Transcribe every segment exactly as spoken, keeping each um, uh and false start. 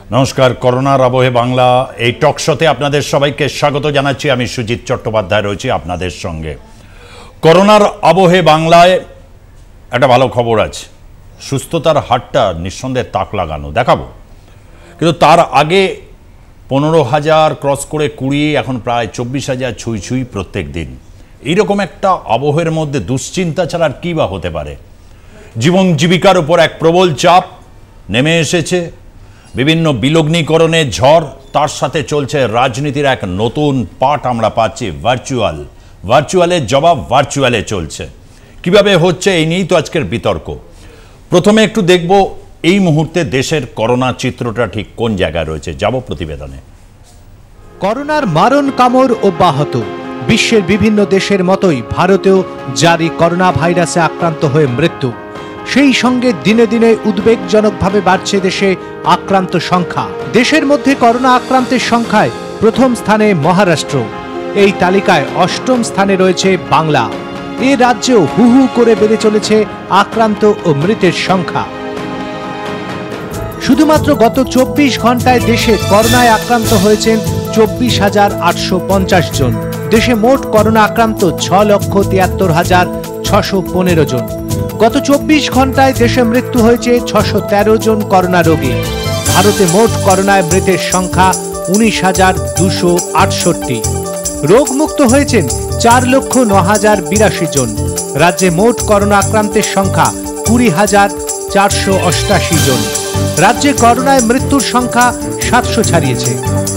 নমস্কার, করোনার আবহে বাংলা এই টক শোতে আপনাদের সবাইকে স্বাগত জানাচ্ছি। আমি সুজিত চট্টোপাধ্যায় রয়েছি আপনাদের সঙ্গে। করোনার আবহে বাংলায় একটা ভালো খবর আছে, সুস্থতার হারটা নিঃসন্দেহে তাক লাগানো দেখাবো। কিন্তু তার আগে পনেরো হাজার ক্রস করে কুড়ি, এখন প্রায় চব্বিশ হাজার ছুঁই ছুঁই প্রত্যেক দিন। এইরকম একটা আবহের মধ্যে দুশ্চিন্তা ছাড়া আর কী বা হতে পারে? জীবন জীবিকার উপর এক প্রবল চাপ নেমে এসেছে, বিভিন্ন বিলগ্নীকরণের ঝড়, তার সাথে চলছে রাজনীতির এক নতুন পাঠ আমরা পাচ্ছি, ভার্চুয়াল। ভার্চুয়ালের জবাব ভার্চুয়ালে চলছে। কিভাবে হচ্ছে এই নিয়েই তো আজকের বিতর্ক। প্রথমে একটু দেখব এই মুহূর্তে দেশের করোনা চিত্রটা ঠিক কোন জায়গায় রয়েছে, যাব প্রতিবেদনে। করোনার মারণ কামড় অব্যাহত। বিশ্বের বিভিন্ন দেশের মতোই ভারতেও জারি করোনা ভাইরাসে আক্রান্ত হয়ে মৃত্যু। সেই সঙ্গে দিনে দিনে উদ্বেগজনকভাবে বাড়ছে দেশে আক্রান্ত সংখ্যা। দেশের মধ্যে করোনা আক্রান্তের সংখ্যায় প্রথম স্থানে মহারাষ্ট্র, এই তালিকায় অষ্টম স্থানে রয়েছে বাংলা। এ রাজ্যেও হু হু করে বেড়ে চলেছে আক্রান্ত ও মৃতের সংখ্যা। শুধুমাত্র গত চব্বিশ ঘন্টায় দেশে করোনায় আক্রান্ত হয়েছেন চব্বিশ হাজার আটশো পঞ্চাশ জন। দেশে মোট করোনা আক্রান্ত ছ লক্ষ তিয়াত্তর হাজার ছশো পনেরো জন। গত চব্বিশ ঘন্টায় দেশে মৃত্যু হয়েছে ছশো তেরো জন করোনা রোগী। ভারতে মোট করোনায় মৃতের সংখ্যা উনিশ হাজার দুশো আটষট্টি। রোগমুক্ত হয়েছেন চার লক্ষ ন হাজার বিরাশি জন। রাজ্যে মোট করোনা আক্রান্তের সংখ্যা কুড়ি হাজার চারশো অষ্টাশি জন। রাজ্যে করোনায় মৃত্যুর সংখ্যা সাতশো ছাড়িয়েছে।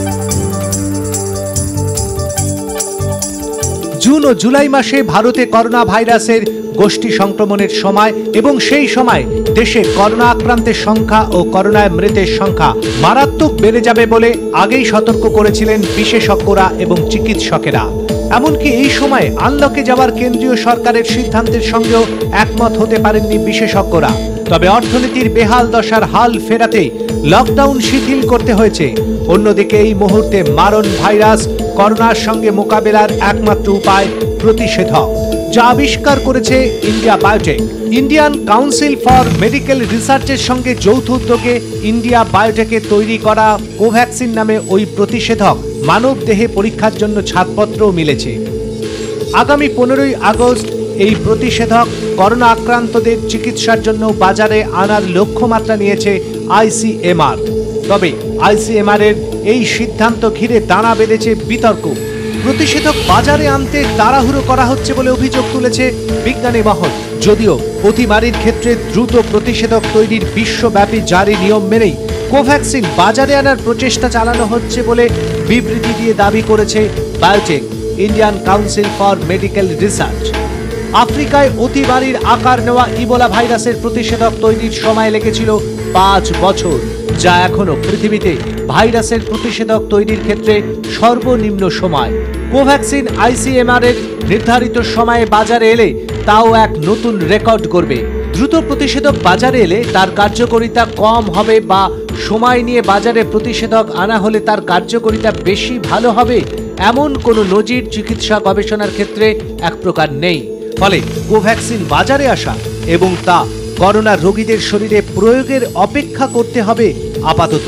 জুন ও জুলাই মাসে ভারতে করোনা ভাইরাসের গোষ্ঠী সংক্রমণের সময় এবং সেই সময় দেশে করোনা আক্রান্তের সংখ্যা ও করোনায় মৃতের সংখ্যা মারাত্মক বেড়ে যাবে বলে আগেই সতর্ক করেছিলেন বিশেষজ্ঞরা এবং চিকিৎসকেরা। এমনকি এই সময় আনলকে যাওয়ার কেন্দ্রীয় সরকারের সিদ্ধান্তের সঙ্গেও একমত হতে পারেননি বিশেষজ্ঞরা। তবে অর্থনীতির বেহাল দশার হাল ফেরাতে লকডাউন শিথিল করতে হয়েছে। অন্যদিকে এই মুহূর্তে মারণ ভাইরাস করোনার সঙ্গে মোকাবেলার একমাত্র উপায় প্রতিষেধক, যা আবিষ্কার করেছে India biotech. Indian council for medical রিসার্চের সঙ্গে যৌথ উদ্যোগে ইন্ডিয়া বায়োটেকের তৈরি করা কোভ্যাক্সিন নামে ওই প্রতিষেধক মানব দেহে পরীক্ষার জন্য ছাড়পত্রও মিলেছে। আগামী পনেরোই আগস্ট এই প্রতিষেধক করোনা আক্রান্তদের চিকিৎসার জন্য বাজারে আনার লক্ষ্যমাত্রা নিয়েছে আইসিএমআর। তবে আইসিএমআর এর এই সিদ্ধান্ত ঘিরে দানা বেঁধেছে বিতর্ক। প্রতিষেধক বাজারে আনতে তাড়াহুড়ো করা হচ্ছে বলে অভিযোগ তুলেছে বিজ্ঞানী মহল। যদিও অতিমারির ক্ষেত্রে দ্রুত প্রতিষেধক তৈরির বিশ্বব্যাপী জারি নিয়ম মেনেই কোভ্যাক্সিন বাজারে আনার প্রচেষ্টা চালানো হচ্ছে বলে বিবৃতি দিয়ে দাবি করেছে biotech, Indian council for medical research. আফ্রিকায় অতিমারির আকার নেওয়া ইবোলা ভাইরাসের প্রতিষেধক তৈরির সময় লেগেছিল পাঁচ বছর, যা এখনো পৃথিবীতে ভাইরাসের প্রতিষেধক তৈরির ক্ষেত্রে সর্বনিম্ন সময়। কোভ্যাক্সিন আইসিএমআর এর নির্ধারিত সময়ে বাজারে এলে তাও এক নতুন রেকর্ড করবে। দ্রুত প্রতিষেধক বাজারে এলে তার কার্যকারিতা কম হবে বা সময় নিয়ে বাজারে প্রতিষেধক আনা হলে তার কার্যকারিতা বেশি ভালো হবে, এমন কোনো নজির চিকিৎসা গবেষণার ক্ষেত্রে এক প্রকার নেই। ফলে কোভ্যাক্সিন বাজারে আসা এবং তা করোনা রোগীদের শরীরে প্রয়োগের অপেক্ষা করতে হবে আপাতত।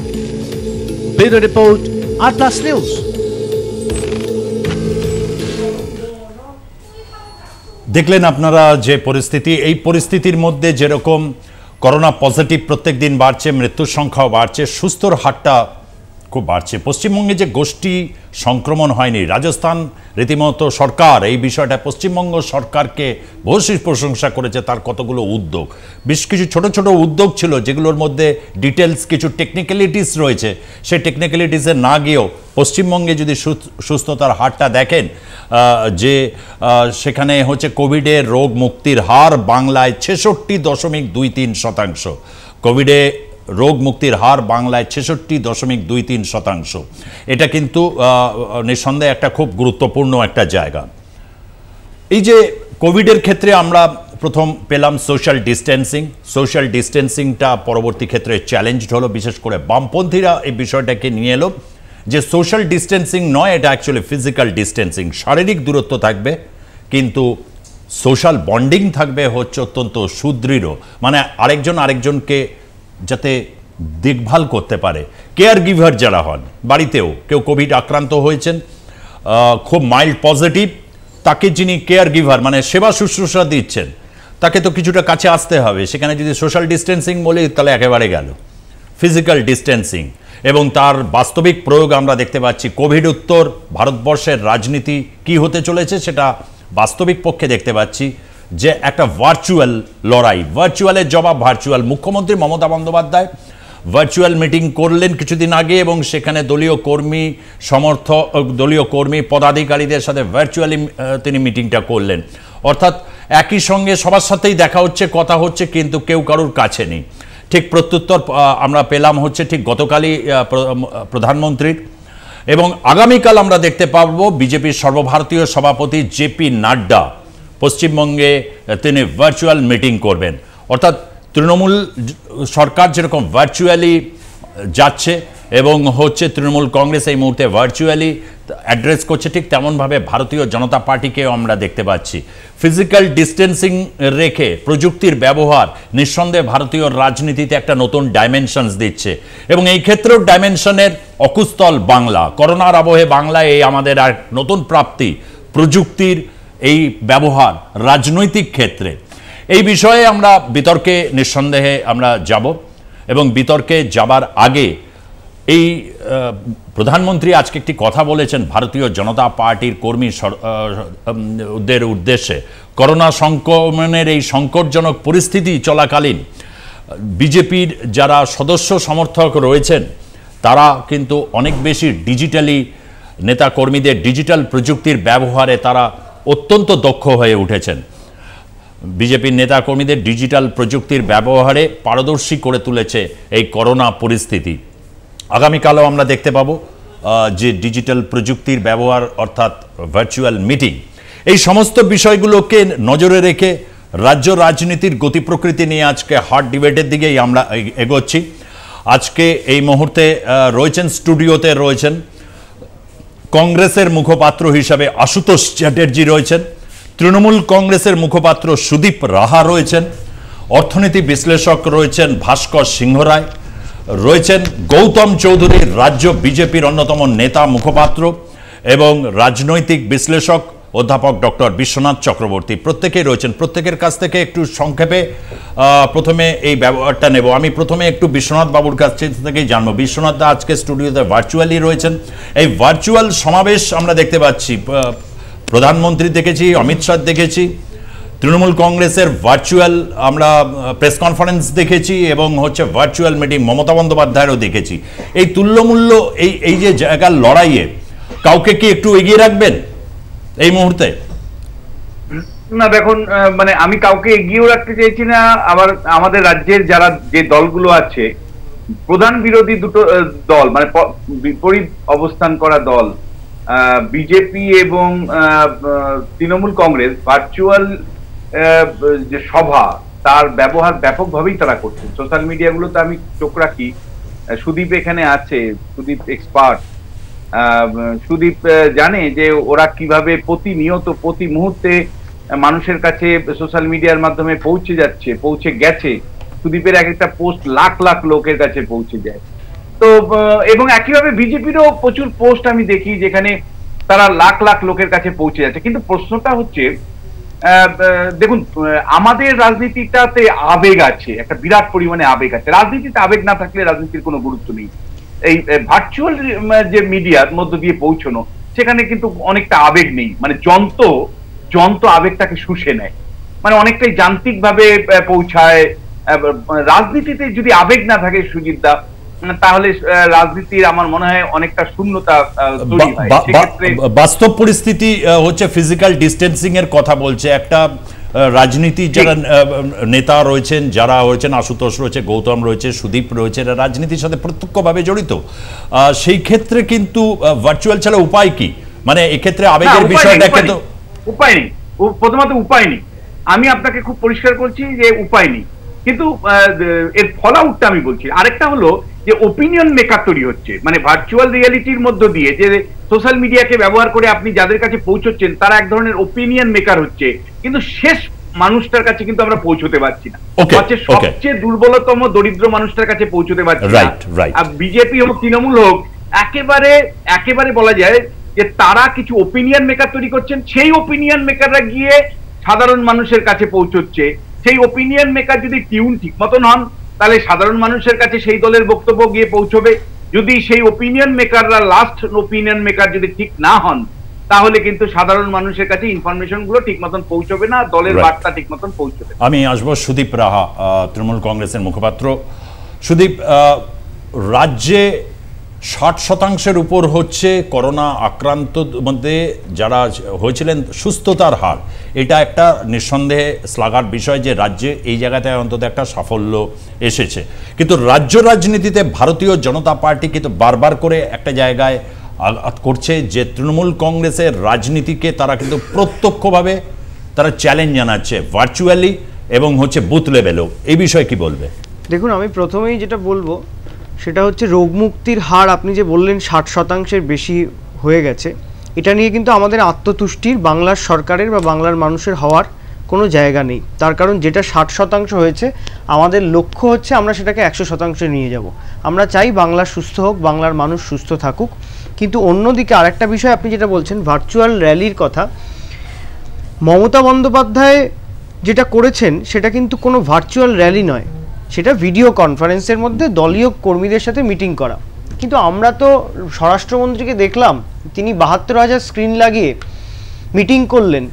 Bureau report, Atlas news. দেখলেন আপনারা যে পরিস্থিতি, এই পরিস্থিতির মধ্যে যেরকম করোনা পজিটিভ প্রত্যেক দিন বাড়ছে, মৃত্যুর সংখ্যাও বাড়ছে, সুস্থর হারটা খুব বাড়ছে। পশ্চিমবঙ্গে যে গোষ্ঠী সংক্রমণ হয়নি, রাজস্থান রীতিমতো সরকার এই বিষয়টা পশ্চিমবঙ্গ সরকারকে ভূয়সী প্রশংসা করেছে। তার কতগুলো উদ্যোগ, বেশ কিছু ছোট ছোট উদ্যোগ ছিল যেগুলোর মধ্যে ডিটেলস কিছু টেকনিক্যালিটিস রয়েছে। সেই টেকনিক্যালিটিসে না গিয়েও পশ্চিমবঙ্গে যদি সুস্থতার হারটা দেখেন, যে সেখানে হচ্ছে কোভিডের রোগ মুক্তির হার বাংলায় ছেষট্টি দশমিক দুই তিন শতাংশ। কোভিডে রোগ মুক্তির হার বাংলায় ছেষট্টি দশমিক দুই তিন শতাংশ। এটা কিন্তু নিঃসন্দেহে একটা খুব গুরুত্বপূর্ণ একটা জায়গা। এই যে কোভিডের ক্ষেত্রে আমরা প্রথম পেলাম সোশ্যাল ডিস্টেন্সিং। সোশ্যাল ডিস্টেন্সিংটা পরবর্তী ক্ষেত্রে চ্যালেঞ্জড হলো, বিশেষ করে বামপন্থীরা এই বিষয়টাকে নিয়ে এলো যে সোশ্যাল ডিস্টেন্সিং নয়, এটা অ্যাকচুয়ালি ফিজিক্যাল ডিস্টেন্সিং। শারীরিক দূরত্ব থাকবে কিন্তু সোশ্যাল বন্ডিং থাকবে হচ্ছে অত্যন্ত সুদৃঢ়, মানে আরেকজন আরেকজনকে যাতে দেখভাল করতে পারে, কেয়ার গিভার যারা হন, বাড়িতেও কেউ কোভিড আক্রান্ত হয়েছেন, খুব মাইল্ড পজিটিভ, তাকে যিনি কেয়ার গিভার মানে সেবা শুশ্রূষা দিচ্ছেন, তাকে তো কিছুটা কাছে আসতে হবে। সেখানে যদি সোশ্যাল ডিস্টেন্সিং বলি তাহলে একেবারে গেল, ফিজিক্যাল ডিস্টেন্সিং। এবং তার বাস্তবিক প্রয়োগ আমরা দেখতে পাচ্ছি। কোভিড উত্তর ভারতবর্ষের রাজনীতি কি হতে চলেছে সেটা বাস্তবিক পক্ষে দেখতে পাচ্ছি, যে একটা ভার্চুয়াল লড়াই, ভার্চুয়ালের জবাব ভার্চুয়াল। মুখ্যমন্ত্রী মমতা বন্দ্যোপাধ্যায় ভার্চুয়াল মিটিং করলেন কিছুদিন আগে, এবং সেখানে দলীয় কর্মী সমর্থক, দলীয় কর্মী পদাধিকারীদের সাথে ভার্চুয়ালি তিনি মিটিংটা করলেন। অর্থাৎ একই সঙ্গে সবার সাথেই দেখা হচ্ছে, কথা হচ্ছে, কিন্তু কেউ কারুর কাছে নেই। ঠিক প্রত্যুত্তর আমরা পেলাম হচ্ছে ঠিক গতকালই প্রধানমন্ত্রীর। এবং আগামীকাল আমরা দেখতে পাবো বিজেপির সর্বভারতীয় সভাপতি জেপি নাড্ডা পশ্চিমবঙ্গে তিনি ভার্চুয়াল মিটিং করবেন। অর্থাৎ তৃণমূল সরকার যেরকম ভার্চুয়ালি যাচ্ছে এবং হচ্ছে তৃণমূল কংগ্রেস এই মুহূর্তে ভার্চুয়ালি অ্যাড্রেস করছে, ঠিক তেমনভাবে ভারতীয় জনতা পার্টিকেও আমরা দেখতে পাচ্ছি। ফিজিক্যাল ডিস্টেন্সিং রেখে প্রযুক্তির ব্যবহার নিঃসন্দেহে ভারতীয় রাজনীতিতে একটা নতুন ডাইমেনশনস দিচ্ছে, এবং এই ক্ষেত্রেও ডাইমেনশনের অকুস্থল বাংলা। করোনার আবহে বাংলায় এই আমাদের আর নতুন প্রাপ্তি, প্রযুক্তির এই ব্যবহার রাজনৈতিক ক্ষেত্রে। এই বিষয়ে আমরা বিতর্কে নিঃসন্দেহে আমরা যাব, এবং বিতর্কে যাবার আগে এই প্রধানমন্ত্রী আজকে একটি কথা বলেছেন ভারতীয় জনতা পার্টির কর্মীদের উদ্দেশ্যে। করোনা সংক্রমণের এই সংকটজনক পরিস্থিতি চলাকালীন বিজেপির যারা সদস্য সমর্থক রয়েছেন তারা কিন্তু অনেক বেশি ডিজিটালি, নেতা কর্মীদের ডিজিটাল প্রযুক্তির ব্যবহারে তারা অত্যন্ত দক্ষ হয়ে উঠেছেন। বিজেপির নেতা কর্মীদের ডিজিটাল প্রযুক্তির ব্যবহারে পারদর্শী করে তুলেছে এই করোনা পরিস্থিতি। আগামীকালও আমরা দেখতে পাবো যে ডিজিটাল প্রযুক্তির ব্যবহার, অর্থাৎ ভার্চুয়াল মিটিং, এই সমস্ত বিষয়গুলোকে নজরে রেখে রাজ্য রাজনীতির গতি প্রকৃতি নিয়ে আজকে হট ডিবেটের দিকেই আমরা এগোচ্ছি। আজকে এই মুহূর্তে রয়েছেন, স্টুডিওতে রয়েছেন কংগ্রেসের মুখপাত্র হিসাবে আশুতোষ চ্যাটার্জি রয়েছেন, তৃণমূল কংগ্রেসের মুখপাত্র সুদীপ রাহা রয়েছেন, অর্থনীতি বিশ্লেষক রয়েছেন ভাস্কর সিংহ রায়, রয়েছেন গৌতম চৌধুরী রাজ্য বিজেপির অন্যতম নেতা মুখপাত্র, এবং রাজনৈতিক বিশ্লেষক অধ্যাপক ডক্টর বিশ্বনাথ চক্রবর্তী। প্রত্যেকেই রয়েছেন। প্রত্যেকের কাছ থেকে একটু সংক্ষেপে প্রথমে এই ব্যবহারটা নেব। আমি প্রথমে একটু বিশ্বনাথ বাবুর কাছ থেকেই জানবো। বিশ্বনাথ দা আজকে স্টুডিওতে ভার্চুয়ালি রয়েছেন। এই ভার্চুয়াল সমাবেশ আমরা দেখতে পাচ্ছি, প্রধানমন্ত্রী দেখেছি, অমিত শাহ দেখেছি, তৃণমূল কংগ্রেসের ভার্চুয়াল আমরা প্রেস কনফারেন্স দেখেছি, এবং হচ্ছে ভার্চুয়াল মিটিং মমতা বন্দ্যোপাধ্যায়েরও দেখেছি। এই তুল্যমূল্য, এই এই যে জায়গার লড়াইয়ে কাউকে কি একটু এগিয়ে রাখবেন এই মুহূর্তে? না দেখুন, মানে আমি কাউকে এগিয়েও রাখতে চাইছি না। আবার আমাদের রাজ্যের যারা যে দলগুলো আছে, প্রধান বিরোধী দুটো দল, মানে বিপরীত অবস্থান করা দল, বিজেপি এবং তৃণমূল কংগ্রেস, ভার্চুয়াল যে সভা তার ব্যবহার ব্যাপকভাবেই তারা করছে। সোশ্যাল মিডিয়াগুলোতে আমি চোখ রাখি, সুদীপ এখানে আছে, সুদীপ এক্সপার্ট, সুদীপ জানে যে ওরা কিভাবে প্রতিনিয়ত প্রতি মুহূর্তে মানুষের কাছে সোশ্যাল মিডিয়ার মাধ্যমে পৌঁছে যাচ্ছে, পৌঁছে গেছে। সুদীপের এক একটা পোস্ট লাখ লাখ লোকের কাছে পৌঁছে যায়। তো এবং একইভাবে বিজেপিরও প্রচুর পোস্ট আমি দেখি যেখানে তারা লাখ লাখ লোকের কাছে পৌঁছে যাচ্ছে। কিন্তু প্রশ্নটা হচ্ছে, দেখুন আমাদের রাজনীতিটাতে আবেগ আছে, একটা বিরাট পরিমাণে আবেগ আছে। রাজনীতিতে আবেগ না থাকলে রাজনীতির কোনো গুরুত্ব নেই। এই ভার্চুয়াল যে মিডিয়ার মধ্য দিয়ে পৌঁছানো, সেখানে কিন্তু অনেকটা আবেগ নেই, মানে যন্ত্র যন্ত্র আবেগটাকে শুষে নেয়, মানে অনেকটাই যান্ত্রিক ভাবে পৌঁছায়। রাজনীতিতে যদি আবেগ না থাকে সুজিত দা, তাহলে রাজনীতির আমার মনে হয় অনেকটা শূন্যতা তৈরি হয়। বাস্তব পরিস্থিতি হচ্ছে ফিজিক্যাল ডিস্টেন্সিং এর কথা বলছে। একটা রাজনীতি যারা নেতা রয়েছেন, যারা রয়েছেন, আশুতোষ রয়েছে, গৌতম রয়েছে, সুদীপ রয়েছে, এরা রাজনীতির সাথে প্রত্যক্ষভাবে জড়িত। সেই ক্ষেত্রে কিন্তু ভার্চুয়াল ছাড়া উপায় কি? মানে এক্ষেত্রে আবেগের বিষয়টাকে তো উপায় নেই, প্রথমত উপায় নেই। আমি আপনাকে খুব পরিষ্কার করছি যে উপায় নেই, কিন্তু এর ফলাউটটা আমি বলছি। আরেকটা হলো যে ওপিনিয়ন মেকার তৈরি হচ্ছে, মানে ভার্চুয়াল রিয়ালিটির মধ্য দিয়ে যে সোশ্যাল মিডিয়াকে ব্যবহার করে আপনি যাদের কাছে পৌঁছচ্ছেন তারা এক ধরনের ওপিনিয়ন মেকার হচ্ছে। কিন্তু শেষ মানুষটার কাছে কিন্তু আমরা পৌঁছতে পারছি না, Okay, হচ্ছে okay. সবচেয়ে দুর্বলতম দরিদ্র মানুষটার কাছে পৌঁছতে পারছি না। Right, right. আর বিজেপি হোক তৃণমূল হোক একেবারে একেবারে বলা যায় যে তারা কিছু ওপিনিয়ন মেকার তৈরি করছেন, সেই ওপিনিয়ন মেকাররা গিয়ে সাধারণ মানুষের কাছে পৌঁছচ্ছে। সেই ওপিনিয়ন মেকার যদি টিউন ঠিক মতন হন তাহলে সাধারণ মানুষের কাছে সেই দলের বক্তব্য গিয়ে পৌঁছবে। যদি সেই ওপিনিয়ন মেকাররা লাস্ট ওপিনিয়ন মেকার যদি ঠিক না হন তাহলে কিন্তু সাধারণ মানুষের কাছে ইনফরমেশন গুলো ঠিক মতন পৌঁছবে না, দলের Right. বার্তা ঠিক মতন পৌঁছবে না। আমি আসবো সুদীপ রাহা, আহ, তৃণমূল কংগ্রেসের মুখপাত্র। সুদীপ, আহ, রাজ্যে ষাট শতাংশের উপর হচ্ছে করোনা আক্রান্ত মধ্যে যারা হয়েছিলেন সুস্থতার হার, এটা একটা নিঃসন্দেহে শ্লাঘার বিষয় যে রাজ্যে এই জায়গাতে অন্তত একটা সাফল্য এসেছে। কিন্তু রাজ্য রাজনীতিতে ভারতীয় জনতা পার্টি কিন্তু বারবার করে একটা জায়গায় আঘাত করছে যে তৃণমূল কংগ্রেসের রাজনীতিকে তারা কিন্তু প্রত্যক্ষভাবে তারা চ্যালেঞ্জ জানাচ্ছে ভার্চুয়ালি এবং হচ্ছে বুথ লেভেলেও। এই বিষয়ে কি বলবে? দেখুন, আমি প্রথমেই যেটা বলবো সেটা হচ্ছে রোগমুক্তির হার আপনি যে বললেন ষাট শতাংশের বেশি হয়ে গেছে, এটা নিয়ে কিন্তু আমাদের আত্মতুষ্টির বাংলার সরকারের বা বাংলার মানুষের হওয়ার কোনো জায়গা নেই। তার কারণ যেটা ষাট শতাংশ হয়েছে আমাদের লক্ষ্য হচ্ছে আমরা সেটাকে একশো শতাংশে নিয়ে যাব। আমরা চাই বাংলা সুস্থ হোক, বাংলার মানুষ সুস্থ থাকুক। কিন্তু অন্যদিকে আরেকটা বিষয় আপনি যেটা বলছেন ভার্চুয়াল র্যালির কথা, মমতা বন্দ্যোপাধ্যায় যেটা করেছেন সেটা কিন্তু কোনো ভার্চুয়াল র্যালি নয়, সেটা ভিডিও কনফারেন্সের মধ্যে দলীয় কর্মীদের সাথে মিটিং করা। কিন্তু আমরা তো স্বরাষ্ট্রমন্ত্রীকে দেখলাম তিনি বাহাত্তর হাজার স্ক্রিন লাগিয়ে মিটিং করলেন,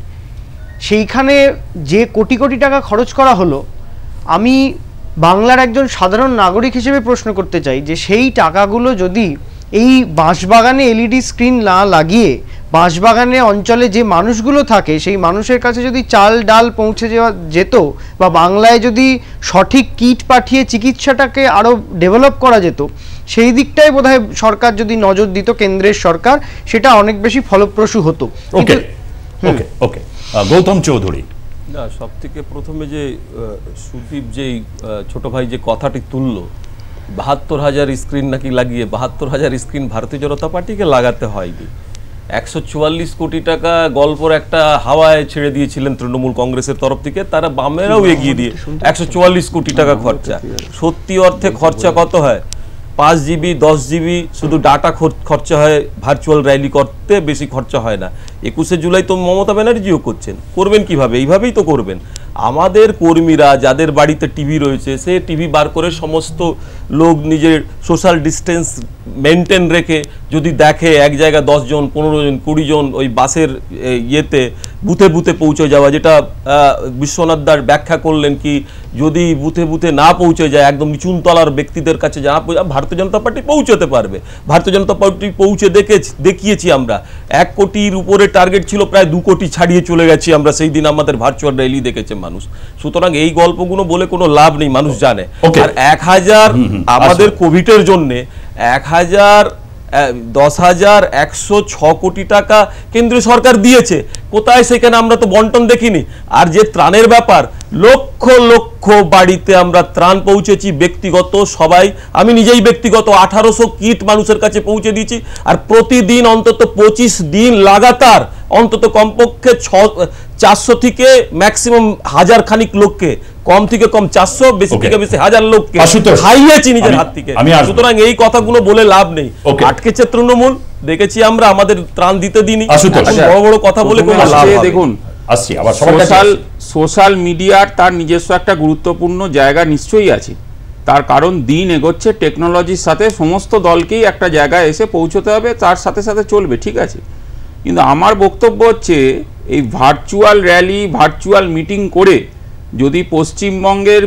সেইখানে যে কোটি কোটি টাকা খরচ করা হলো, আমি বাংলার একজন সাধারণ নাগরিক হিসেবে প্রশ্ন করতে চাই যে সেই টাকাগুলো যদি এই বাঁশবাগানে এলইডি স্ক্রিন না লাগিয়ে বাঁশবাগানে অঞ্চলে যে মানুষগুলো থাকে সেই মানুষের কাছে যদি চাল ডাল পৌঁছে যাওয়া যেত বা বাংলায় যদি সঠিক কিট পাঠিয়ে চিকিৎসাটাকে আরও ডেভেলপ করা যেত, সেই দিকটাই বোধহয় সরকার যদি নজর দিত, কেন্দ্রের সরকার, সেটা অনেক বেশি ফলপ্রসূ হতো। ওকে ওকে ওকে গৌতম চৌধুরী। না, সব থেকে প্রথমে যে সুদীপ যেই ছোট ভাই যে কথাটি তুললো, বাহাত্তর হাজার স্ক্রিন নাকি লাগিয়ে, বাহাত্তর হাজার স্ক্রিন ভারতীয় জনতা পার্টিকে লাগাতে হয়নি। একশো চুয়াল্লিশ কোটি টাকা গল্পর একটা হাওয়ায় ছেড়ে দিয়েছিলেন তৃণমূল কংগ্রেসের তরফ থেকে, তারা বামেরাও এগিয়ে দিয়ে একশো চুয়াল্লিশ কোটি টাকা খরচা। সত্যি অর্থে খরচা কত হয়? পাঁচ জিবি দশ জিবি শুধু ডাটা খরচা হয়, ভার্চুয়াল র্যালি করতে বেশি খরচা হয় না। একুশে জুলাই তো মমতা ব্যানার্জিও করছেন, করবেন কিভাবে? এইভাবেই তো করবেন। আমাদের কর্মীরা যাদের বাড়িতে টিভি রয়েছে, সে টিভি বার করে সমস্ত লোক নিজের সোশ্যাল ডিস্টেন্স মেনটেন রেখে যদি দেখে এক জায়গায় দশজন পনেরো জন কুড়ি জন ওই বাসের ইয়েতে বুথে বুথে পৌঁছে যাওয়া, যেটা বিশ্বনাথ দাস ব্যাখ্যা করলেন কি যদি বুথে বুথে না পৌঁছে যায় একদম নিচুনতলার ব্যক্তিদের কাছে যা ভারতীয় জনতা পার্টি পৌঁছতে পারবে। ভারতীয় জনতা পার্টি পৌঁছে দেখেছি দেখিয়েছি আমরা, এক কোটির উপরে টার্গেট ছিল, প্রায় দু কোটি ছাড়িয়ে চলে গেছি আমরা সেই দিন, আমাদের ভার্চুয়াল র্যালি দেখেছে মানুষ। সুতরাং এই গল্পগুলো বলে কোনো লাভ নেই, মানুষ জানে। আর এক হাজার আমাদের কোভিডের জন্য এক হাজার দশ হাজার একশো ছ কোটি টাকা কেন্দ্রীয় সরকার দিয়েছে, কোথায় সেখানে আমরা তো বন্টন দেখিনি। আর যে ত্রাণের ব্যাপার, লক্ষ লক্ষ বাড়িতে আমরা ত্রাণ পৌঁছেছি, ব্যক্তিগত সবাই, আমি নিজেই ব্যক্তিগত আঠারোশো কিট মানুষের কাছে পৌঁছে দিয়েছি। আর প্রতিদিন অন্তত পঁচিশ দিন লাগাতার অন্তত কমপক্ষে ছ চারশো থেকে ম্যাক্সিমাম হাজার খানিক লোককে, কম থেকে কম চারশো, বেশি থেকে বেশি হাজার লোককে খাইয়েছি নিজের হাত থেকে। সুতরাং এই কথাগুলো বলে লাভ নেই। আটকেছে তৃণমূল, দেখেছি আমরা, আমাদের ত্রাণ দিতে দিনই। বড় বড় কথা বলে কোনো লাভ নেই। দেখুন, সোশ্যাল সোশ্যাল মিডিয়ার তার নিজস্ব একটা গুরুত্বপূর্ণ জায়গা নিশ্চয়ই আছে, তার কারণ দিন এগোচ্ছে, টেকনোলজির সাথে সমস্ত দলকেই একটা জায়গায় এসে পৌঁছতে হবে, তার সাথে সাথে চলবে, ঠিক আছে। কিন্তু আমার বক্তব্য হচ্ছে এই ভার্চুয়াল র্যালি, ভার্চুয়াল মিটিং করে যদি পশ্চিমবঙ্গের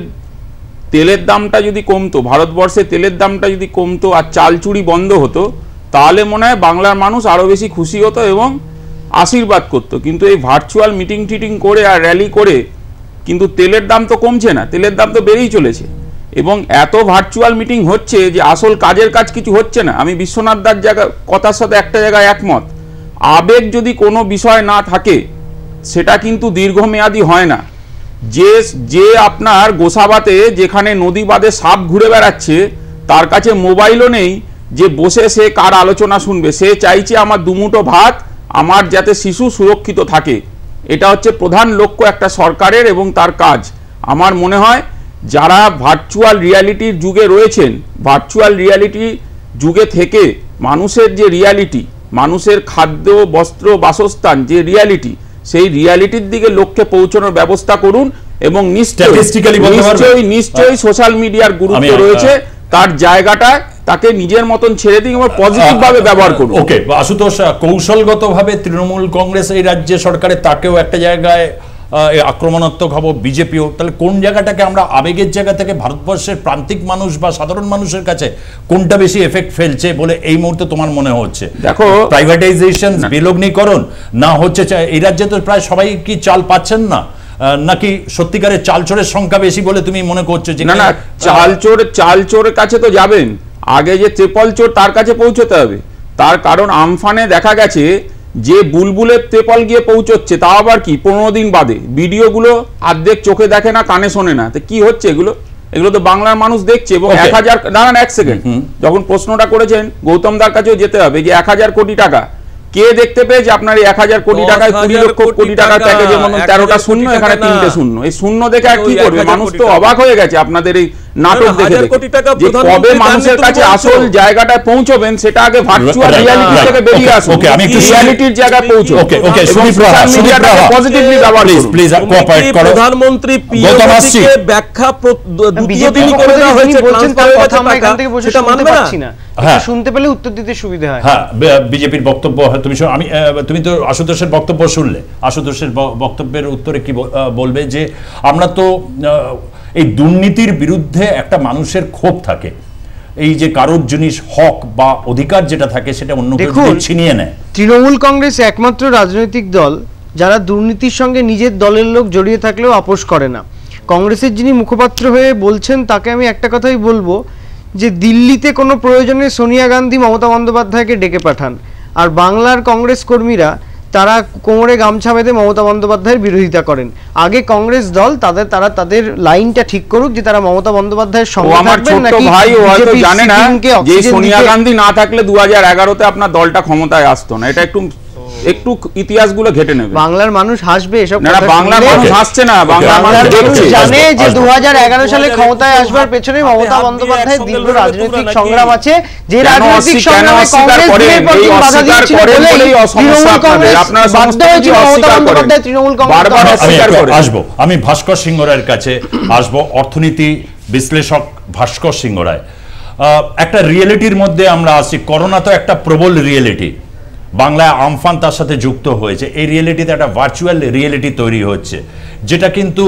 তেলের দামটা যদি কমতো, ভারতবর্ষে তেলের দামটা যদি কমতো আর চাল চুরি বন্ধ হতো, তাহলে মনে হয় বাংলার মানুষ আরও বেশি খুশি হতো এবং আশীর্বাদ করতো। কিন্তু এই ভার্চুয়াল মিটিং টিটিং করে আর র্যালি করে কিন্তু তেলের দাম তো কমছে না, তেলের দাম তো বেড়েই চলেছে। এবং এত ভার্চুয়াল মিটিং হচ্ছে যে আসল কাজের কাজ কিছু হচ্ছে না। আমি বিশ্বনাথ দার জায়গা কথার সাথে একটা জায়গায় একমত, আবেগ যদি কোনো বিষয় না থাকে সেটা কিন্তু দীর্ঘমেয়াদী হয় না। যে যে আপনার গোসাবাতে যেখানে নদী বাঁধে সাপ ঘুরে বেড়াচ্ছে, তার কাছে মোবাইলও নেই যে বসে সে কার আলোচনা শুনবে, সে চাইছে আমার দুমুঠো ভাত, আমার যাতে শিশু সুরক্ষিত থাকে। এটা হচ্ছে প্রধান লক্ষ্য একটা সরকারের এবং তার কাজ। আমার মনে হয় যারা ভার্চুয়াল রিয়ালিটির যুগে রয়েছেন, ভার্চুয়াল রিয়ালিটি যুগে থেকে মানুষের যে রিয়ালিটি, মানুষের খাদ্য বস্ত্র বাসস্থান যে রিয়ালিটি, সেই রিয়ালিটির দিকে লক্ষ্যে পৌঁছানোর ব্যবস্থা করুন এবং নিশ্চয়ই নিশ্চয়ই সোশ্যাল মিডিয়ার গুরুত্ব রয়েছে, তার জায়গাটা তাকে নিজের মতন ছেড়ে দিন এবং পজিটিভ ভাবে ব্যবহার করুন। ওকে আশুতোষ, কৌশলগতভাবে তৃণমূল কংগ্রেস এই রাজ্যে সরকারে তাকেও একটা জায়গায় আক্রমণাত্মক হব, বিজেপিও, তাহলে কোন জায়গাটাকে আমরা আবেগের জায়গা থেকে ভারতবর্ষের প্রান্তিক মানুষ বা সাধারণ মানুষের কাছে কোনটা বেশি এফেক্ট ফেলছে বলে এই মুহূর্তে তোমার মনে হচ্ছে? দেখো, প্রাইভেটাইজেশন, বিলগ্নীকরণ না হচ্ছে, এই রাজ্যে তো প্রায় সবাই কি চাল পাচ্ছেন না, নাকি সত্যিকারের চাল চোরের সংখ্যা বেশি বলে তুমি মনে করছো? যে না না, চাল চোর চাল চোরের কাছে তো যাবেন, আগে যে ট্রিপল চোর তার কাছে পৌঁছতে হবে। তার কারণ আমফানে দেখা গেছে যে বুলবুলের ট্রিপল গিয়ে পৌঁছচ্ছে, তা আবার কি পনেরো দিন বাদে, ভিডিওগুলো অর্ধেক চোখে দেখে না, কানে শোনে না, তো কি হচ্ছে এগুলো? এগুলো তো বাংলার মানুষ দেখছে। এবং এক হাজার দাঁড়ান এক সেকেন্ড, যখন প্রশ্নটা করেছেন গৌতম দার কাছেও যেতে হবে যে এক হাজার কোটি টাকা কে দেখতে পেয়েছে আপনার এই এক হাজার কোটি টাকায় কুড়ি লক্ষ কোটি টাকার প্যাকেজের মতন তেরোটা শূন্য, এখানে তিনটে শূন্য। এই শূন্য দেখে আর কি করবে মানুষ? তো অবাক হয়ে গেছে আপনাদের এই নাটক দেখে যে কবে মানুষের কাছে আসল জায়গাটায় পৌঁছবেন সেটা আগে ভার্চুয়াল রিয়ালিটি থেকে বেরিয়ে আসুন, আমি কি রিয়ালিটির জায়গায় পৌঁছো। Okay okay Sudip Raha, Sudip Raha positively ব্যবহার প্লিজ প্লিজ কোঅপারেট করো। প্রধানমন্ত্রী পিএমকে ব্যাখ্যা দ্বিতীয় দিনই করে দেওয়া হয়েছে, বলছেন তার কথা আমরা এখান থেকে বসে শুনতে পাচ্ছি না, শুনতে পেলে উত্তর দিতে সুবিধা হয়। হ্যাঁ, বিজেপির বক্তব্য তুমি আমি তুমি তো আশুতোষের বক্তব্য শুনলে, আশুতোষের বক্তব্যের উত্তরে কি বলবে? যে আমরা তো এই দুর্নীতির বিরুদ্ধে একটা মানুষের ক্ষোভ থাকে, এই যে কারোর জিনিস হক বা অধিকার যেটা থাকে সেটা অন্য কেউ ছিনিয়ে নেয়। তৃণমূল কংগ্রেস একমাত্র রাজনৈতিক দল যারা দুর্নীতির সঙ্গে নিজের দলের লোক জড়িয়ে থাকলেও আপোষ করে না। কংগ্রেসের যিনি মুখপাত্র হয়ে বলছেন তাকে আমি একটা কথাই বলবো যে দিল্লিতে কোনো প্রয়োজনে সোনিয়া গান্ধী মমতা বন্দ্যোপাধ্যায়কে ডেকে পাঠান, আর বাংলার কংগ্রেস কর্মীরা তারা কোমরে গামছা বেঁধে মমতা বন্দ্যোপাধ্যায়ের বিরোধিতা করেন। আগে কংগ্রেস দল তাদের তারা তাদের লাইনটা ঠিক করুক যে তারা মমতা বন্দ্যোপাধ্যায়ের সঙ্গে থাকবেন নাকি ভাই ও হয়তো জানে না যে সোনিয়া গান্ধী না থাকলে দু হাজার এগারোতে আপনার দলটা ক্ষমতায় আসতো না। এটা একটু একটু ইতিহাসগুলো ঘেটে নেবে। বাংলার মানুষ হাসবে এসব কথা। না, বাংলার মানুষ হাসছে না, বাংলার মানুষ দেখছে, জানে যে দু হাজার এগারো সালে ক্ষমতায় আসবার পেছনে মমতা বন্দ্যোপাধ্যায়ের দীর্ঘ রাজনৈতিক সংগ্রাম আছে, যে রাজনৈতিক সংগ্রামে কংগ্রেস দিনের পর দিন বাধা দিচ্ছিল বলেই তৃণমূল কংগ্রেস বাধ্য হয়েছিল মমতা বন্দ্যোপাধ্যায় তৃণমূল কংগ্রেস। আসবো আমি ভাস্কর সিংহ রায়ের কাছে, আসবো অর্থনীতি বিশ্লেষক ভাস্কর সিংহ রায়। একটা রিয়েলিটির মধ্যে আমরা আসি, করোনা তো একটা প্রবল রিয়েলিটি, বাংলায় আমফান তার সাথে যুক্ত হয়েছে, এই রিয়েলিটিতে একটা ভার্চুয়াল রিয়েলিটি তৈরি হচ্ছে, যেটা কিন্তু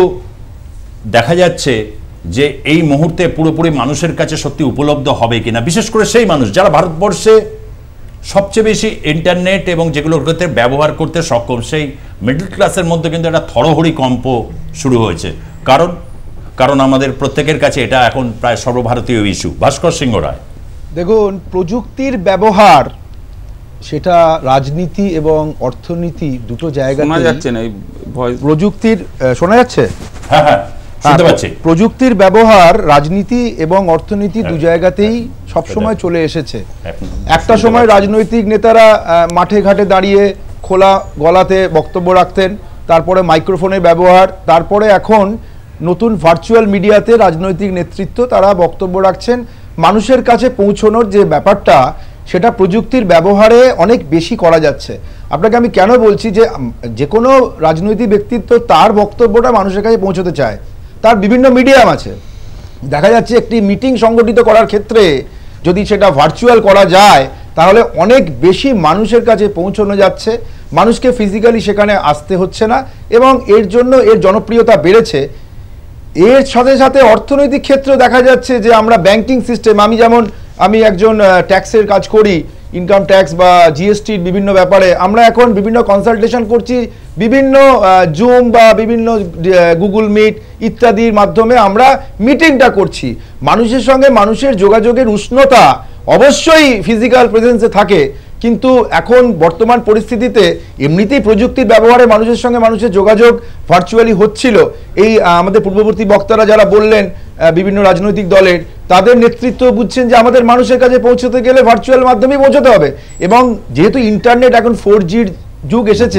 দেখা যাচ্ছে যে এই মুহূর্তে পুরোপুরি মানুষের কাছে সত্যি উপলব্ধ হবে কিনা, বিশেষ করে সেই মানুষ যারা ভারতবর্ষে সবচেয়ে বেশি ইন্টারনেট এবং যেগুলোতে ব্যবহার করতে সক্ষম, সেই মিডল ক্লাসের মধ্যে কিন্তু একটা থরহরি কম্প শুরু হয়েছে। কারণ কারণ আমাদের প্রত্যেকের কাছে এটা এখন প্রায় সর্বভারতীয় ইস্যু। ভাস্কর সিংহ রায়, দেখুন, প্রযুক্তির ব্যবহার সেটা রাজনীতি এবং অর্থনীতি দুটো জায়গায় শোনা যাচ্ছে না, এই ভয়েস প্রযুক্তির শোনা যাচ্ছে? হ্যাঁ হ্যাঁ শুনতে পাচ্ছি। প্রযুক্তির ব্যবহার রাজনীতি এবং অর্থনীতি দু জায়গাতেই সবসময় চলে এসেছে। একটা সময় রাজনৈতিক নেতারা মাঠে ঘাটে দাঁড়িয়ে খোলা গলাতে বক্তব্য রাখতেন, তারপরে মাইক্রোফোনের ব্যবহার, তারপরে এখন নতুন ভার্চুয়াল মিডিয়াতে রাজনৈতিক নেতৃত্ব তারা বক্তব্য রাখছেন। মানুষের কাছে পৌঁছানোর যে ব্যাপারটা সেটা প্রযুক্তির ব্যবহারে অনেক বেশি করা যাচ্ছে। আপনাকে আমি কেন বলছি যে যে কোনো রাজনৈতিক ব্যক্তিত্ব তার বক্তব্যটা মানুষের কাছে পৌঁছতে চায়, তার বিভিন্ন মিডিয়াম আছে। দেখা যাচ্ছে একটি মিটিং সংগঠিত করার ক্ষেত্রে যদি সেটা ভার্চুয়াল করা যায় তাহলে অনেক বেশি মানুষের কাছে পৌঁছানো যাচ্ছে, মানুষকে ফিজিক্যালি সেখানে আসতে হচ্ছে না এবং এর জন্য এর জনপ্রিয়তা বেড়েছে। এর সাথে সাথে অর্থনৈতিক ক্ষেত্রে দেখা যাচ্ছে যে আমরা ব্যাংকিং সিস্টেম, আমি যেমন আমি একজন ট্যাক্সের কাজ করি, ইনকাম ট্যাক্স বা জিএসটির বিভিন্ন ব্যাপারে আমরা এখন বিভিন্ন কনসালটেশন করছি, বিভিন্ন জুম বা বিভিন্ন গুগল মিট ইত্যাদির মাধ্যমে আমরা মিটিংটা করছি। মানুষের সঙ্গে মানুষের যোগাযোগের উষ্ণতা অবশ্যই ফিজিক্যাল প্রেজেন্সে থাকে, কিন্তু এখন বর্তমান পরিস্থিতিতে এমনিতেই প্রযুক্তির ব্যবহারে মানুষের সঙ্গে মানুষের যোগাযোগ ভার্চুয়ালি হচ্ছিল। এই আমাদের পূর্ববর্তী বক্তারা যারা বললেন বিভিন্ন রাজনৈতিক দলের, তাদের নেতৃত্ব বুঝছেন যে আমাদের মানুষের কাছে পৌঁছতে গেলে ভার্চুয়াল মাধ্যমেই পৌঁছতে হবে। এবং যেহেতু ইন্টারনেট এখন ফোর জির যুগ এসেছে,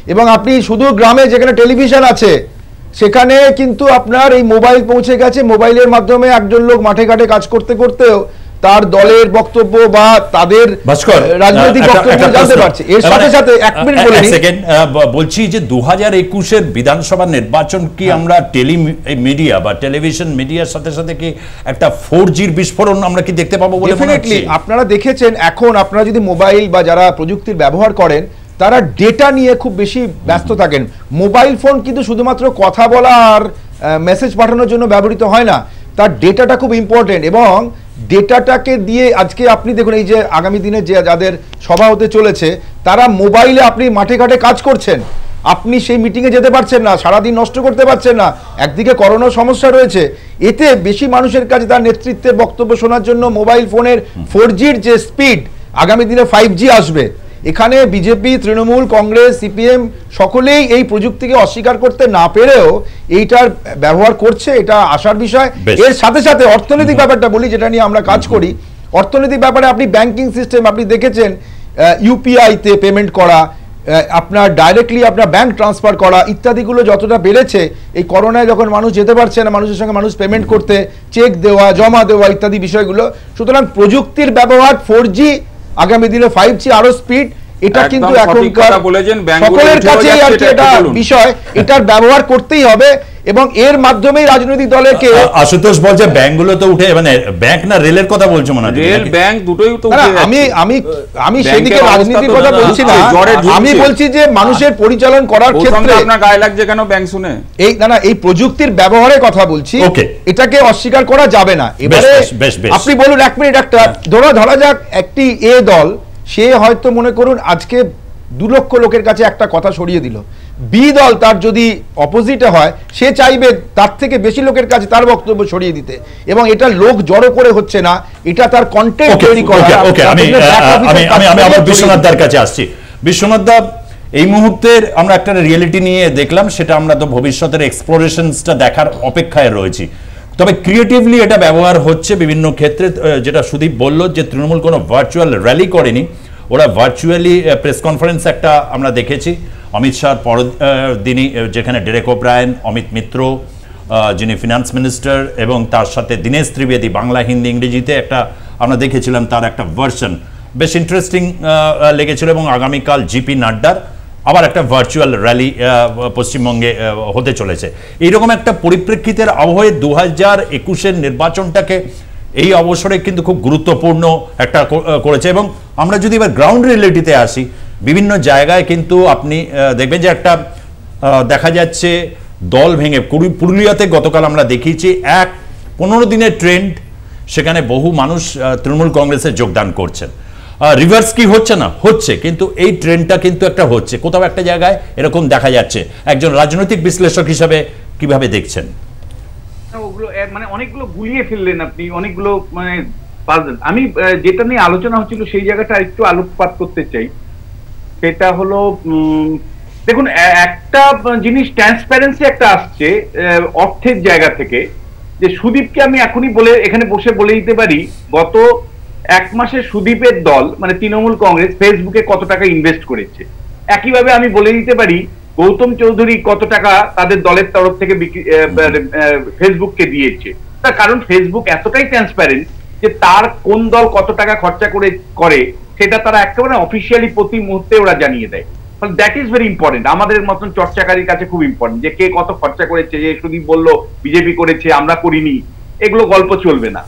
এবং আপনি শুধু গ্রামে যেখানে টেলিভিশন আছে সেখানে কিন্তু আপনার এই মোবাইল পৌঁছে গেছে, মোবাইলের মাধ্যমে একজন লোক মাঠে ঘাটে কাজ করতে করতেও তার দলের বক্তব্য বা তাদের রাজনৈতিক বক্তব্য জানতে পারছে। এর সাথে সাথে এক মিনিট বলে নিই, সেকেন্ড বলছি যে দু হাজার একুশের বিধানসভা নির্বাচন কি আমরা টেলি মিডিয়া বা টেলিভিশন মিডিয়ার সাথে সাথে কি একটা ফোর জির বিস্ফোরণ আমরা কি দেখতে পাবো বলে মনে হচ্ছে? আপনারা দেখেছেন এখন আপনারা যদি মোবাইল বা যারা প্রযুক্তির ব্যবহার করেন তারা ডেটা নিয়ে খুব বেশি ব্যস্ত থাকেন। মোবাইল ফোন কিন্তু শুধুমাত্র কথা বলা আর মেসেজ পাঠানোর জন্য ব্যবহৃত হয় না, তার ডেটাটা খুব ইম্পর্টেন্ট। এবং ডেটাটাকে দিয়ে আজকে আপনি দেখুন এই যে আগামী দিনে যে যাদের সভা হতে চলেছে তারা মোবাইলে আপনি মাঠে ঘাটে কাজ করছেন, আপনি সেই মিটিংয়ে যেতে পারছেন না, সারাদিন নষ্ট করতে পারছেন না, একদিকে করোনার সমস্যা রয়েছে, এতে বেশি মানুষের কাছে তার নেতৃত্বের বক্তব্য শোনার জন্য মোবাইল ফোনের ফোর জির যে স্পিড, আগামী দিনে ফাইভ জি আসবে। এখানে বিজেপি, তৃণমূল, কংগ্রেস, সিপিএম সকলেই এই প্রযুক্তিকে অস্বীকার করতে না পেরেও এইটার ব্যবহার করছে, এটা আসার বিষয়। এর সাথে সাথে অর্থনৈতিক ব্যাপারটা বলি, যেটা নিয়ে আমরা কাজ করি। অর্থনৈতিক ব্যাপারে আপনি ব্যাংকিং সিস্টেম আপনি দেখেছেন, ইউপিআইতে পেমেন্ট করা, আপনার ডাইরেক্টলি আপনার ব্যাংক ট্রান্সফার করা ইত্যাদিগুলো যতটা বেড়েছে, এই করোনায় যখন মানুষ যেতে পারছে না, মানুষের সঙ্গে মানুষ পেমেন্ট করতে, চেক দেওয়া, জমা দেওয়া ইত্যাদি বিষয়গুলো, সুতরাং প্রযুক্তির ব্যবহার ফোর জি, আগামী দিনে ফাইভ জি আরো স্পিড, এটা কিন্তু এখনকার সকলের কাছেই আর কি এটা বিষয়, এটার ব্যবহার করতেই হবে এবং এর মাধ্যমেই রাজনৈতিক দলকে। আশুতোষ বলছে ব্যাংকগুলো তো উঠে, মানে ব্যাংক না রেলের কথা বলছো মনে হয়? রেল ব্যাংক দুটোই তো উঠে যাচ্ছে। আমি আমি আমি সেদিকে রাজনীতির কথা বলছি না, আমি বলছি যে মানুষের পরিচালন করার ক্ষেত্রে আপনার গায়ে লাগছে কেন ব্যাংক শুনে? এই না না এই প্রযুক্তির ব্যবহারের কথা বলছি, এটাকে অস্বীকার করা যাবে না। এবারে আপনি বলুন এক মিনিট, একটা ধরা ধরা যাক একটি এ দল, সে হয়তো মনে করুন আজকে দু লক্ষ লোকের কাছে একটা কথা সরিয়ে দিল, বি দল তার যদি অপোজিটে হয় সে চাইবে তার থেকে বেশি লোকের কাছে তার বক্তব্য সরিয়ে দিতে, এবং এটা লোক জড়ো করে হচ্ছে না, এটা তার কন্টেন্ট তৈরি করা। ওকে, আমি আমি আমি আবার বিশ্বনাথ দার কাছে আসছি। বিশ্বনাথ দা, এই মুহূর্তের আমরা একটা রিয়েলিটি নিয়ে দেখলাম, সেটা আমরা তো ভবিষ্যতের এক্সপ্লোরেশনসটা দেখার অপেক্ষায় রয়েছি, তবে ক্রিয়েটিভলি এটা ব্যবহার হচ্ছে বিভিন্ন ক্ষেত্রে। যেটা সুদীপ বলল যে তৃণমূল কোনো ভার্চুয়াল র্যালি করেনি, ওরা ভার্চুয়ালি প্রেস কনফারেন্স একটা আমরা দেখেছি অমিত শাহর পর দিনই, যেখানে ডেরেক ওব্রায়েন, অমিত মিত্র যিনি ফিনান্স মিনিস্টার এবং তার সাথে দীনেশ ত্রিবেদী বাংলা, হিন্দি, ইংরেজিতে একটা আমরা দেখেছিলাম, তার একটা ভার্সন বেশ ইন্টারেস্টিং লেগেছিল। এবং আগামীকাল জিপি নাড্ডার আবার একটা ভার্চুয়াল র্যালি পশ্চিমবঙ্গে হতে চলেছে। এইরকম একটা পরিপ্রেক্ষিতের আবহে দু হাজার একুশের নির্বাচনটাকে এই অবসরে কিন্তু খুব গুরুত্বপূর্ণ একটা করেছে। এবং আমরা যদি এবার গ্রাউন্ড রিয়েলিটিতে আসি, বিভিন্ন জায়গায় কিন্তু আপনি দেখবেন যে একটা দেখা যাচ্ছে দল ভেঙে, পুরুলিয়াতে গতকাল আমরা দেখিয়েছি এক পনেরো দিনের ট্রেন্ড, সেখানে বহু মানুষ তৃণমূল কংগ্রেসে যোগদান করছেন। রিভার্স কি হচ্ছে না? হচ্ছে, কিন্তু এই ট্রেন্ডটা কিন্তু একটা হচ্ছে, কোথাও একটা জায়গায় এরকম দেখা যাচ্ছে। একজন রাজনৈতিক বিশ্লেষক হিসাবে কিভাবে দেখছেন? ওগুলো মানে অনেকগুলো গুলিয়ে ফেললেন আপনি, অনেকগুলো মানে আমি যেটা নিয়ে আলোচনা হচ্ছিল সেই জায়গাটা একটু আলোকপাত করতে চাই। সেটা হলো দেখুন, একটা জিনিস ট্রান্সপারেন্সি একটা আসছে অর্থের জায়গা থেকে, যে সুদীপকে আমি এখনই বলে এখানে বসে বলে দিতে পারি গত এক মাসে সুদীপের দল মানে তৃণমূল কংগ্রেস ফেসবুকে কত টাকা ইনভেস্ট করেছে। একইভাবে আমি বলে দিতে পারি গৌতম চৌধুরী কত টাকা তাদের দলের তরফ থেকে ফেসবুককে দিয়েছে। তার কারণ ফেসবুক এতটাই ট্রান্সপারেন্ট যে তার কোন দল কত টাকা খরচা করে করে সেটা তারা একেবারে অফিসিয়ালি প্রতি মুহূর্তে ওরা জানিয়ে দেয়। দ্যাট ইজ ভেরি ইম্পর্টেন্ট, আমাদের মতন চর্চাকারীর কাছে খুব ইম্পর্টেন্ট যে কে কত খরচা করেছে। যে সুদীপ বললো বিজেপি করেছে, আমরা করিনি, এগুলো গল্প চলবে না,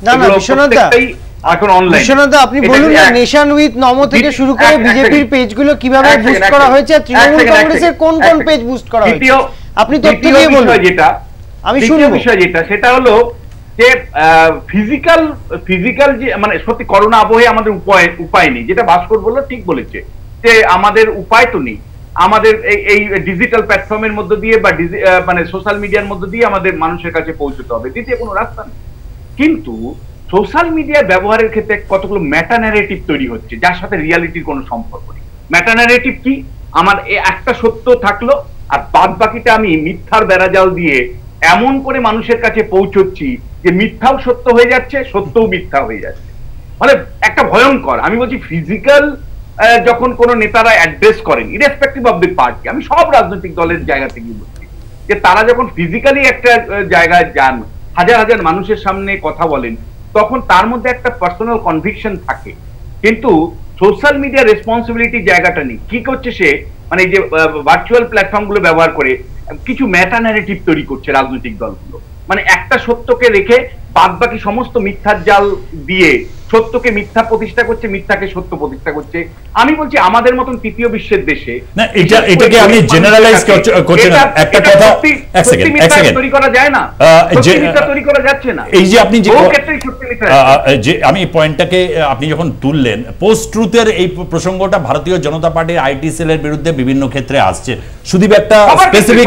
এখন অনলাইন। বিশ্বনাথদা, আপনি বলুন না নেশন উইথ নমো থেকে শুরু করে বিজেপির পেজগুলো কিভাবে বুস্ট করা হয়েছে, আর তৃণমূল কংগ্রেসের কোন কোন পেজ বুস্ট করা হয়েছে, আপনি তথ্য দিয়ে বলুন। যেটা আমি শুনবো বিষয় যেটা সেটা হলো যে ফিজিক্যাল ফিজিক্যাল যে মানে সত্যি করোনা আবহে আমাদের উপায় উপায় নেই, যেটা ভাস্কর বললো ঠিক বলেছে যে আমাদের উপায় তো নেই। আমাদের এই ডিজিটাল প্ল্যাটফর্মের মধ্য দিয়ে বা মানে সোশ্যাল মিডিয়ার মধ্য দিয়ে আমাদের মানুষের কাছে পৌঁছতে হবে, দ্বিতীয় কোনো রাস্তা নেই। কিন্তু সোশ্যাল মিডিয়া ব্যবহারের ক্ষেত্রে কতগুলো মেটা ন্যারেটিভ তৈরি হচ্ছে যার সাথে রিয়ালিটির কোনো সম্পর্ক নেই। মেটা ন্যারেটিভ কি? আমার একটা সত্য থাকলো আর বাদ বাকিটা আমি মিথ্যার বেড়াজাল দিয়ে এমন করে মানুষের কাছে পৌঁছচ্ছি যে মিথ্যাও সত্য হয়ে যাচ্ছে, সত্যও মিথ্যা হয়ে যাচ্ছে। মানে একটা ভয়ঙ্কর, আমি বলছি ফিজিক্যাল যখন কোন নেতারা অ্যাড্রেস করেন ইরেসপেক্টিভ অফ দি পার্টি, আমি সব রাজনৈতিক দলের জায়গা থেকে বলছি, যে তারা যখন ফিজিক্যালি একটা জায়গায় যান, হাজার হাজার মানুষের সামনে কথা বলেন, তখন তার মধ্যে একটা পার্সোনাল কনভিকশন থাকে। কিন্তু সোশ্যাল মিডিয়া রেসপন্সিবিলিটি জায়গাটা নেই। কি করছে সে, মানে যে ভার্চুয়াল প্ল্যাটফর্ম গুলো ব্যবহার করে কিছু মেটা ন্যারেটিভ তৈরি করছে রাজনৈতিক দলগুলো, মানে একটা সত্যকে রেখে বাদ বাকি সমস্ত মিথ্যার জাল দিয়ে সত্যকে মিথ্যা প্রতিষ্ঠা করছে, মিথ্যাকে সত্য প্রতিষ্ঠা করছে। আমি বলছি আমাদের মতন তৃতীয় বিশ্বের দেশে না, এটা এটাকে আমি জেনারেলাইজ করছি না। একটা কথা, এক সেকেন্ড এক সেকেন্ড তৈরি করা যায় না, যে মিথ্যা তৈরি করা যাচ্ছে না। এই যে আপনি যে বহু ক্ষেত্রেই সত্যি মিথ্যা, যে আমি এই পয়েন্টটাকে আপনি যখন তুললেন, পোস্ট ট্রুথের এই প্রসঙ্গটা ভারতীয় জনতা পার্টির আইটি সেলের বিরুদ্ধে বিভিন্ন ক্ষেত্রে আসছে। শুধু একটা স্পেসিফিক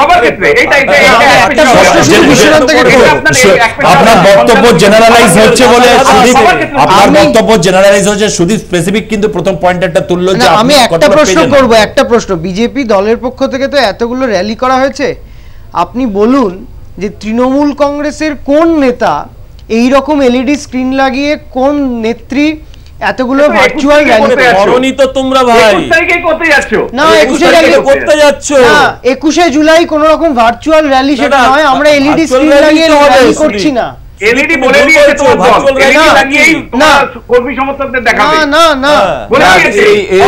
আপনার বক্তব্য জেনারেলাইজ হচ্ছে বলে, আপনার বক্তব্য জেনারেলাইজ হচ্ছে শুধু স্পেসিফিক, কিন্তু প্রথম পয়েন্টটা তুললো যে আমি একটা প্রশ্ন করব, একটা প্রশ্ন, বিজেপি দলের পক্ষ থেকে তো এতগুলো র্যালি করা হয়েছে, আপনি বলুন যে তৃণমূল কংগ্রেসের কোন নেতা এই রকম এলইডি স্ক্রিন লাগিয়ে, কোন নেত্রী এতগুলো ভার্চুয়াল র্যালি করনি তো তোমরা ভাই? না, একুশে র্যালি করতে যাচ্ছ না, একুশে জুলাই কোন রকম ভার্চুয়াল র্যালি সেটা নয়, আমরা এলইডি স্ক্রিন লাগিয়ে র্যালি করছি না। এলইডি বলে দিয়েছে তো, এলইডি লাগিয়েই তোমার কর্মী সমর্থকদের দেখাবে। না না না, বলে দিয়েছে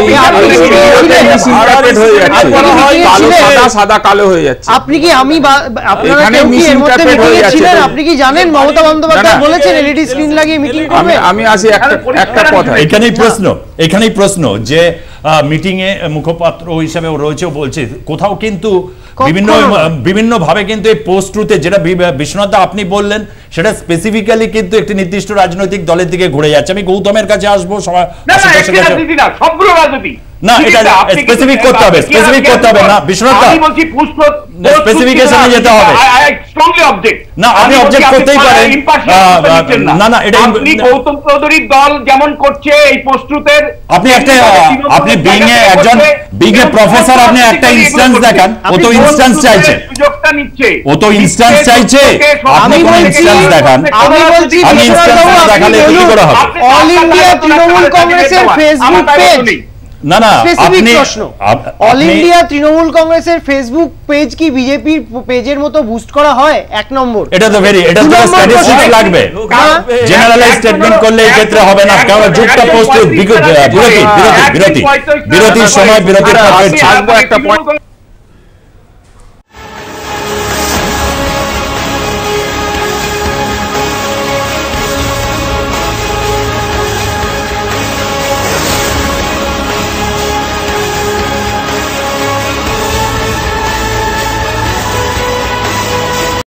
সাদা সাদা কালো হয়ে যাচ্ছে। আপনি কি, আমি আপনারা কেউ কি এর মধ্যে মিটিং এ ছিলেন? আপনি কি জানেন মমতা বন্দ্যোপাধ্যায় বলেছেন এলইডি স্ক্রিন লাগিয়ে মিটিং করবে? আমি আসি একটা একটা কথা, এখানেই প্রশ্ন, এখানেই প্রশ্ন যে মিটিং এ মুখপাত্র হিসেবে রয়েছে, বলছে কোথাও কিন্তু বিভিন্ন বিভিন্ন ভাবে কিন্তু এই পোস্ট ট্রুথে যেটা বিশ্বনাথ আপনি বললেন, সেটা স্পেসিফিক্যালি কিন্তু একটি নির্দিষ্ট রাজনৈতিক দলের দিকে ঘুরে যাচ্ছে। আমি গৌতমের কাছে আসবো, সবগুলো রাজনীতি না, এটা স্পেসিফিক করতে হবে, স্পেসিফিক করতে হবে না বিশ্বনাথ, আমি বলছি স্পেসিফিকেশনে যেতে হবে। স্ট্রংলি অবজেক্ট না, আপনি অবজেক্ট করতেই পারেন। না না, এটা আপনি গৌতম চৌধুরীর দল যেমন করছে এই পোস্ট্রুথের, আপনি একটা আপনি বিং এ একজন বিং এ প্রফেসর, আপনি একটা ইনস্ট্যান্স দেখান। ও তো ইনস্ট্যান্স চাইছে, সুযোগটা নিচ্ছে, ও তো ইনস্ট্যান্স চাইছে, আপনি কোন ইনস্ট্যান্স দেখান? আমি বলছি আমি ইনস্ট্যান্স দেখালে কি করে হবে? অল ইন্ডিয়া তৃণমূল কংগ্রেসের ফেসবুক পেজ, না না, আপনি অল ইন্ডিয়া তৃণমূল কংগ্রেসের ফেসবুক পেজ কি বিজেপির পেজের মতো বুস্ট করা হয়? এক নম্বর, এটা তো ভেরি, এটা তো স্ট্যাটিস্টিক্স লাগবে, জেনারেলাইজ স্টেটমেন্ট করলে এই ক্ষেত্রে হবে না। কারণ যুক্তা পোস্ট বিরতি বিরতি বিরতি বিরতির সময় বিরতির একটা পয়েন্ট